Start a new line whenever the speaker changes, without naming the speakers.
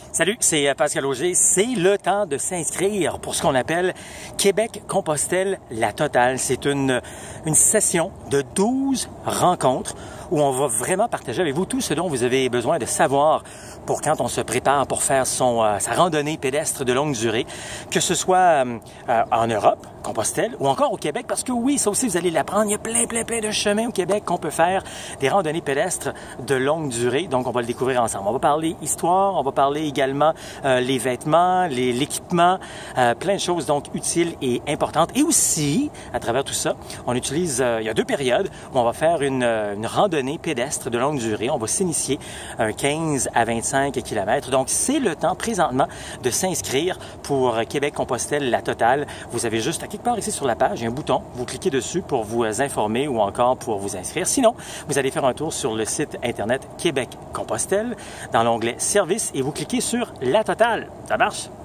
Salut, c'est Pascal Auger. C'est le temps de s'inscrire pour ce qu'on appelle Québec-Compostelle-La Totale. C'est une session de 12 rencontres où on va vraiment partager avec vous tout ce dont vous avez besoin de savoir pour quand on se prépare pour faire sa randonnée pédestre de longue durée, que ce soit en Europe, Compostelle, ou encore au Québec, parce que oui, ça aussi, vous allez l'apprendre. Il y a plein de chemins au Québec qu'on peut faire, des randonnées pédestres de longue durée. Donc, on va le découvrir ensemble. On va parler histoire, on va parler également les vêtements, l'équipement, plein de choses donc utiles et importantes. Et aussi, à travers tout ça, on utilise, il y a 2 périodes où on va faire une randonnée pédestre de longue durée. On va s'initier un 15 à 25 km. Donc, c'est le temps présentement de s'inscrire pour Québec-Compostelle-La Totale. Vous avez juste à quelque part ici sur la page, il y a un bouton. Vous cliquez dessus pour vous informer ou encore pour vous inscrire. Sinon, vous allez faire un tour sur le site Internet Québec-Compostelle dans l'onglet Services et vous cliquez sur La Totale. Ça marche?